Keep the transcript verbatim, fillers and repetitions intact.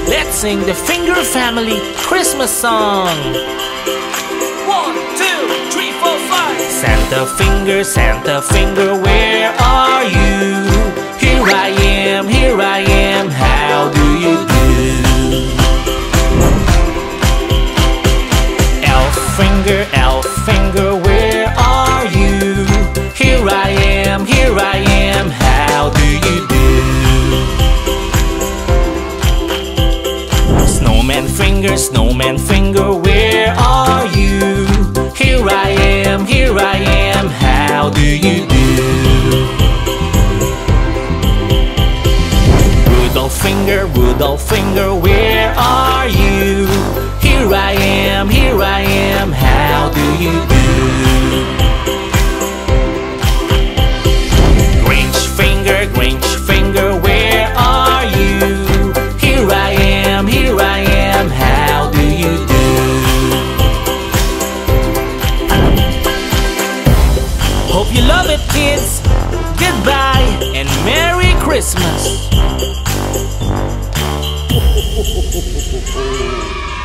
Let's sing the Finger Family Christmas song. One, two, three, four, five. Santa Finger, Santa Finger, where are you? Here I am, here I am, how do you do? Elf Finger, Elf Finger, where are you? Here I am, here I am, how do you do? Snowman Finger, Snowman Finger, where are you? Here I am, here I am, how do you do? Rudolph Finger, Rudolph Finger, where are you? Here I am, here I am, how do you do? Grinch Finger, Grinch Finger, where are you? Here I am, here I am, how do you do? Hope you love it, kids. Goodbye and Merry Christmas.